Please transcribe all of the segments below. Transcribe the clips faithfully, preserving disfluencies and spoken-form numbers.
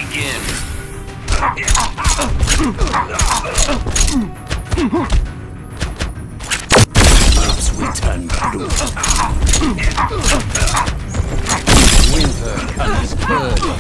Begin. Supes will turn blue. Winter comes early.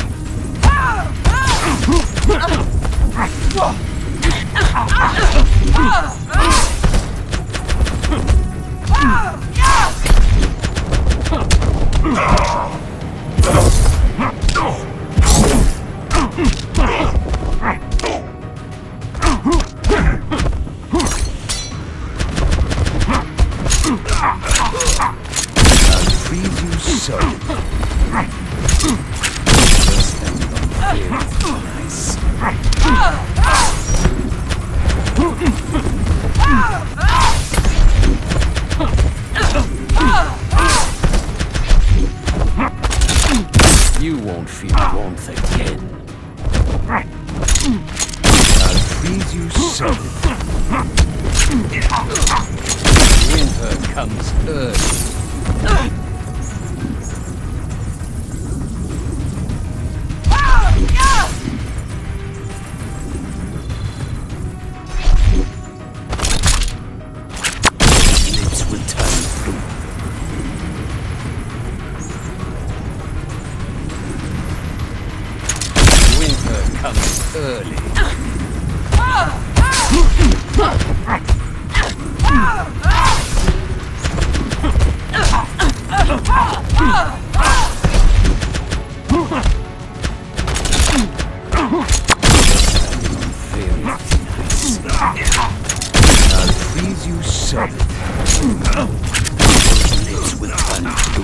I'll freeze you so. First thing you'll feel nice. You won't feel warmth again. I'll freeze you solid. Winter comes early. Lips will turn blue. Winter comes early. I'll freeze you solid. Lips will turn blue.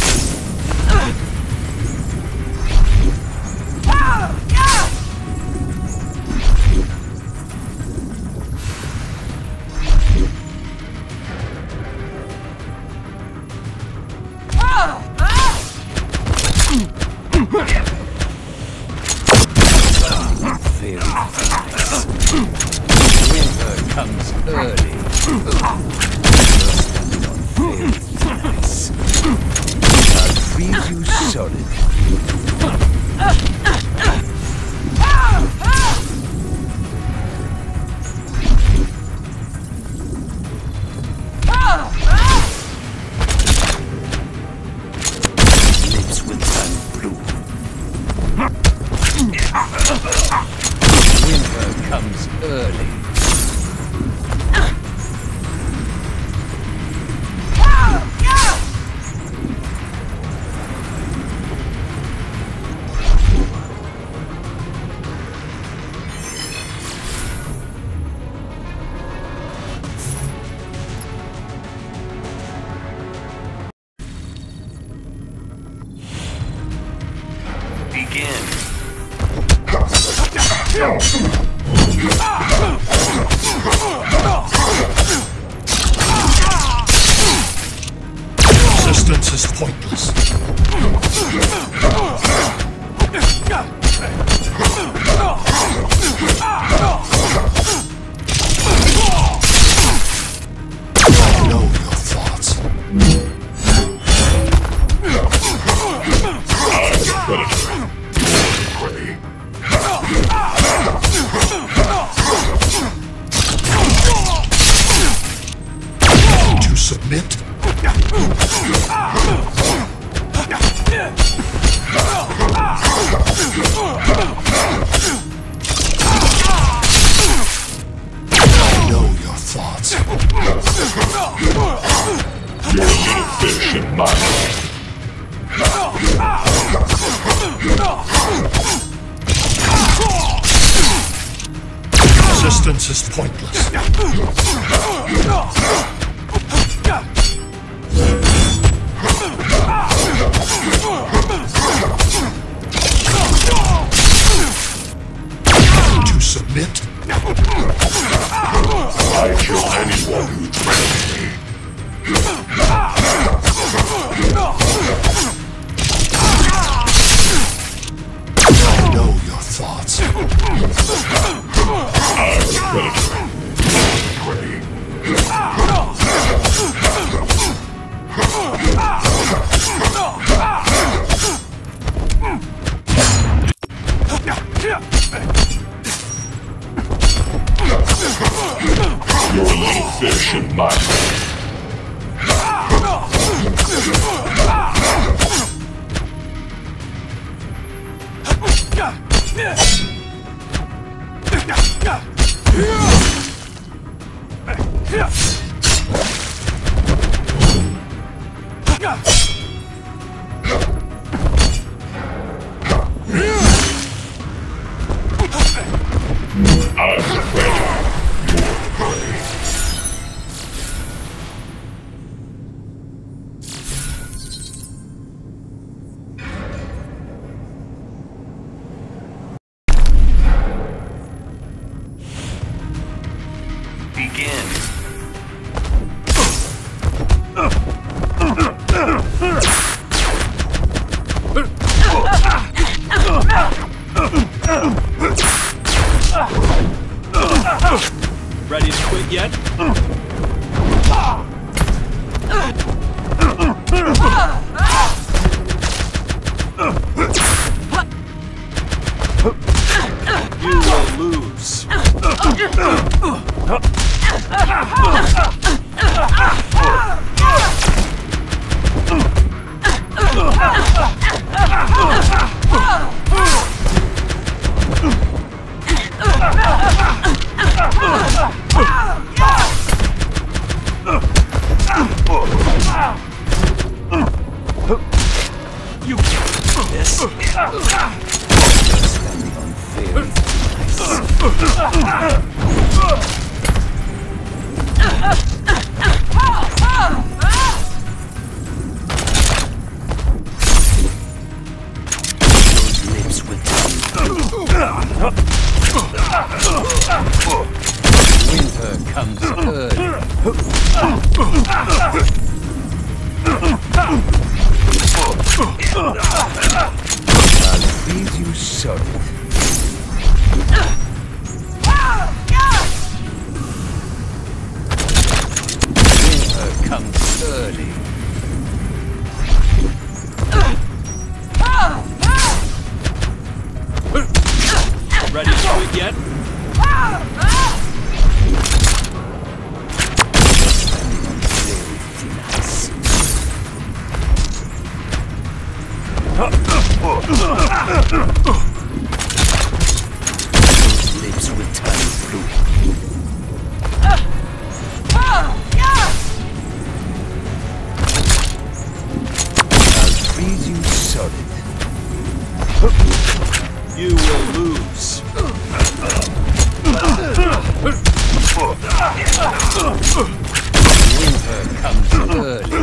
Very nice. Winter comes early. Very nice. I'll freeze you solid. Lips will turn blue. Winter comes early. Begin. Resistance is pointless. I know your thoughts. To submit? I know your thoughts. You're a little fish in my mind. Resistance is pointless. To submit? I kill anyone who threatens me. I know your thoughts. I'm a predator. Prey. Ancient master. Ready to quit yet? You will lose. You this. Lips with winter comes early. I'll feed you solid. Winter comes early. Ready to quit yet? Lips with tiny blue. I'll freeze you solid. You will lose. Winter comes early.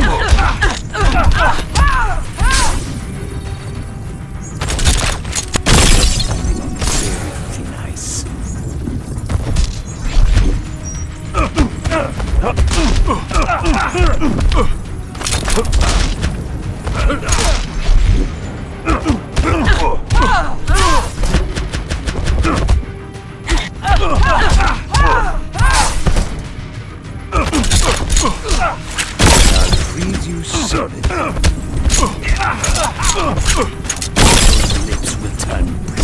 I'll freeze you solid. Lips will turn blue.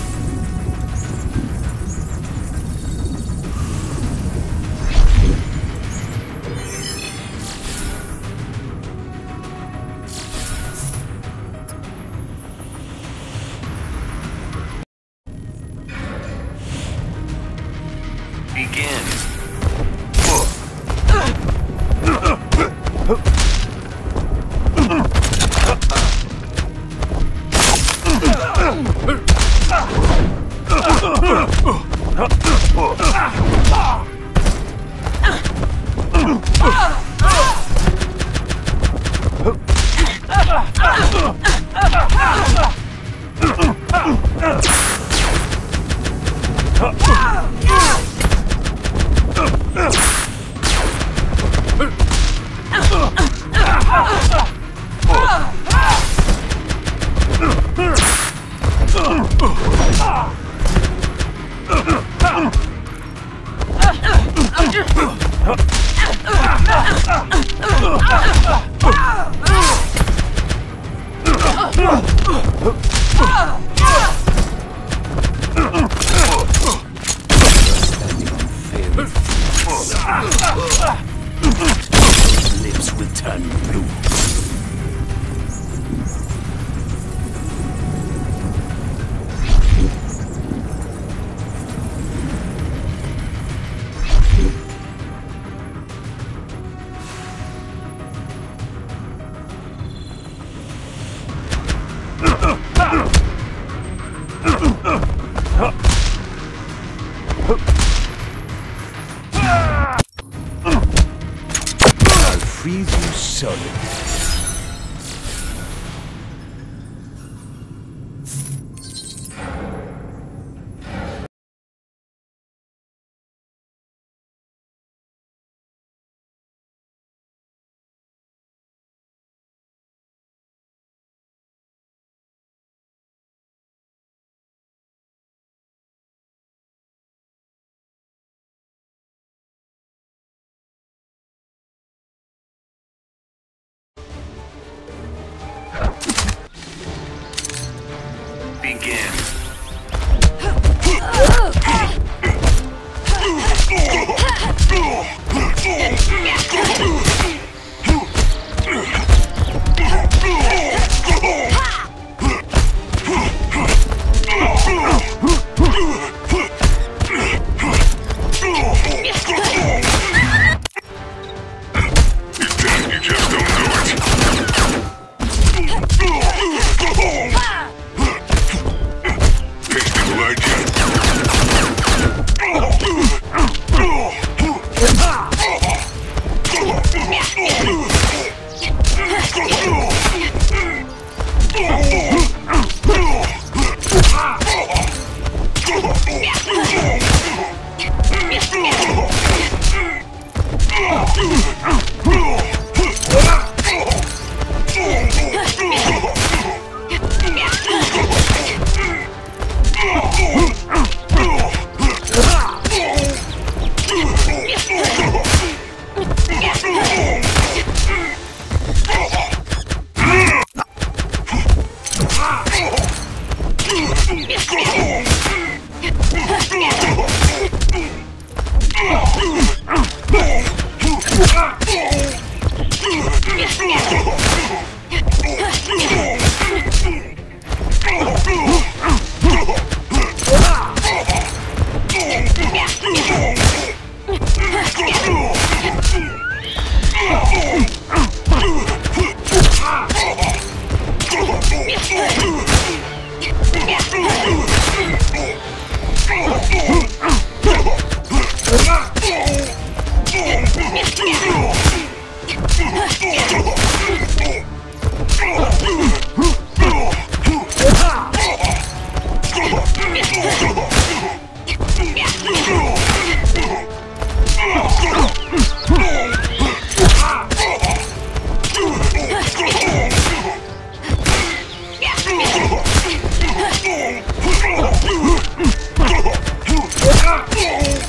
Begin. Begin. You just don't know it. Tasting legend. Oh!